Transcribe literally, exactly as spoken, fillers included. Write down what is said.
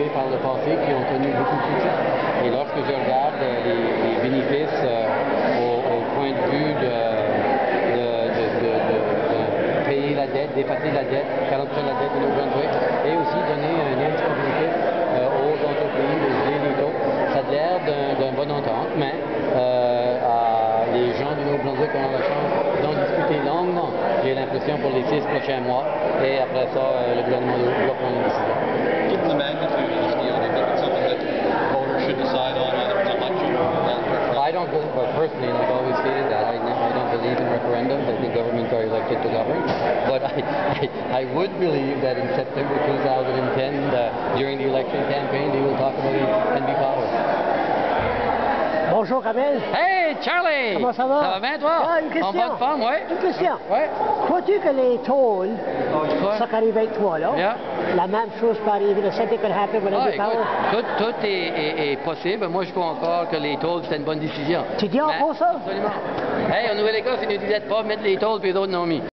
par le passé qui ont connu beaucoup de succès. Et lorsque je regarde les, les bénéfices euh, au, au point de vue de, de, de, de, de, de payer la dette, d'effacer la dette, quarante pour cent de la dette de Nouveau-Brunswick, et aussi donner un lien de stabilité euh, aux entreprises, de geler les taux, ça a l'air d'un bon entente, mais euh, à les gens du Nouveau-Brunswick ont la chance d'en discuter longuement, j'ai l'impression, pour les six prochains mois, et après ça, euh, le gouvernement doit prendre une décision. Given the magnitude of this deal, do you think it's something that voters should decide on either an election or long-term? I don't, but personally, and I've always stated that, I, I don't believe in referendums. I think governments are elected to govern. But I, I, I would believe that in September two thousand ten, uh, during the election campaign, they will talk about it and be powered. Bonjour, Kamel. Hey, Charlie! Comment ça va? Ça va bien, toi? Ah, une question. En bonne forme, oui? Une question. Oui. Crois-tu que les tôles, ça qui arrive avec toi, là, Yeah. la même chose peut arriver, the same thing could happen when Ah, I get écoute, power? tout, tout est, est, est possible. Moi, je crois encore que les tôles, c'était une bonne décision. Tu dis encore Mais- ça? Absolument. Hey, en Nouvelle-Écosse, ils ne disaient pas mettre les tôles, puis les autres n'ont mis.